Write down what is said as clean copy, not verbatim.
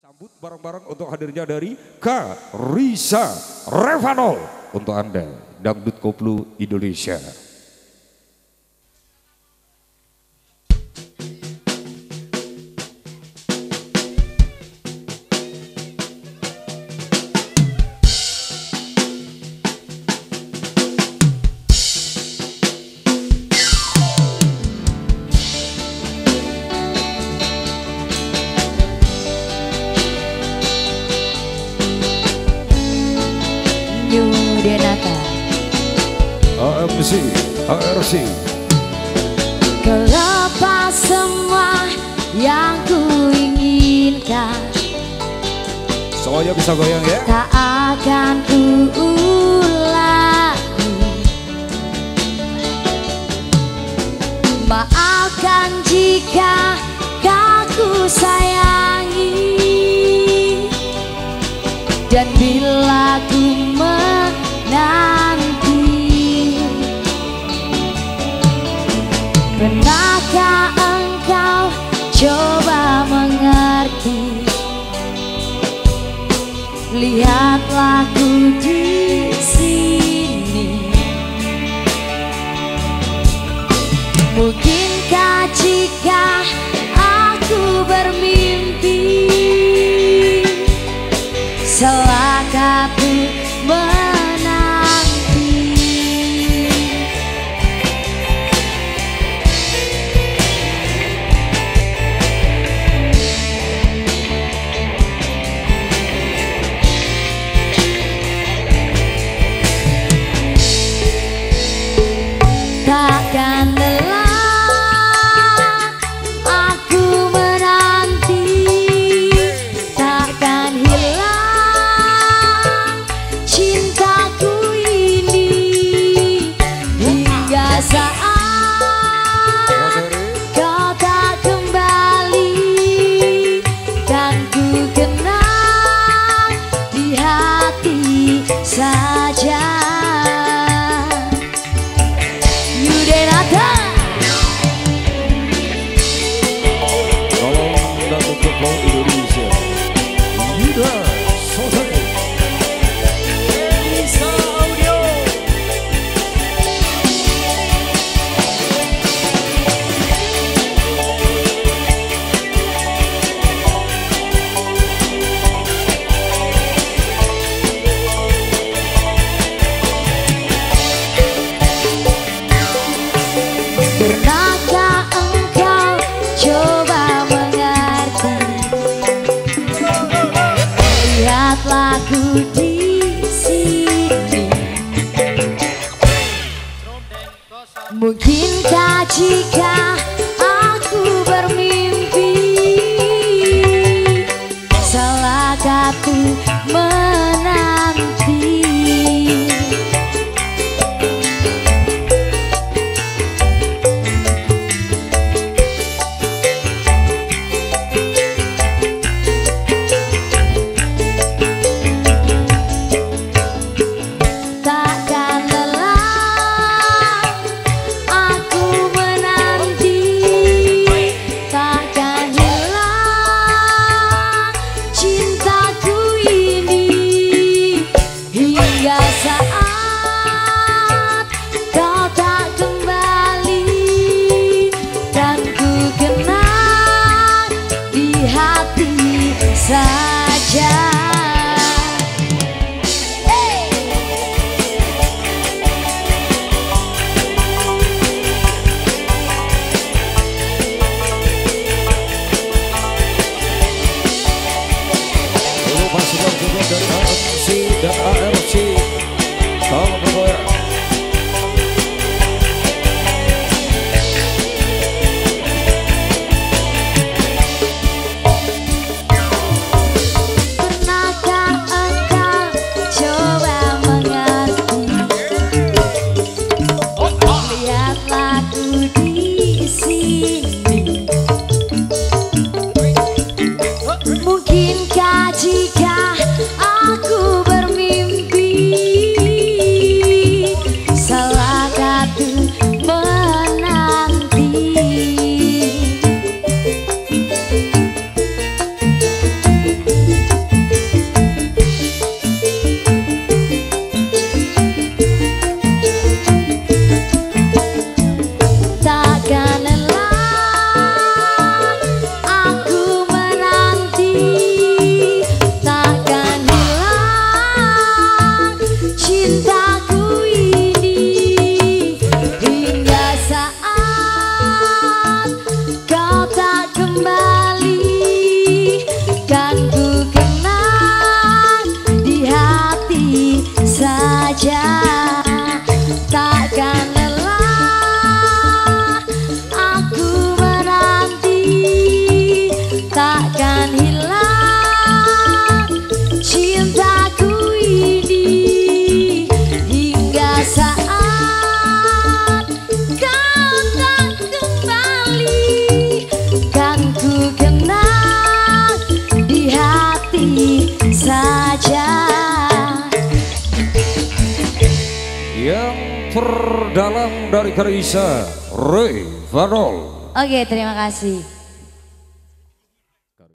Sambut bareng-bareng untuk hadirnya dari Kak Risa Revanol untuk Anda, Dangdut Koplo Indonesia. Denata AMC, ARC. Kelepas semua yang ku inginkan, Semuanya bisa goyang ya. tak akan ku ulangi. Maafkan jika kau ku sayangi, dan bila ku menanti, pernahkah engkau coba mengerti? Lihatlah ku di sini. Mungkinkah jika aku bermimpi, selaka ku menanti. Takkan lelah aku menanti, takkan hilang cintaku ini, hingga saat kau tak kembali dan ku kenang di hati saja. Dangdut Koplo Indonesia. Yuda Sosai. Bisa Audio. Pernahkah engkau coba mengerti? Lihatlah ku di sini. Mungkinkah jika aku bermimpi, salahkah ku menanti? Takkan lelah aku menanti, takkan hilang cintaku ini, hingga saat kau tak kembali dan ku kenang di hati saja. Pasukan juga dari AMC dan ARC. Salam bergoyang. Pernahkah engkau coba mengerti? Lihatlah ku di sini. Mungkinkah jika aku bermimpi, salahkah ku menanti? terdalam dari Karisa Revanol. Oke, terima kasih.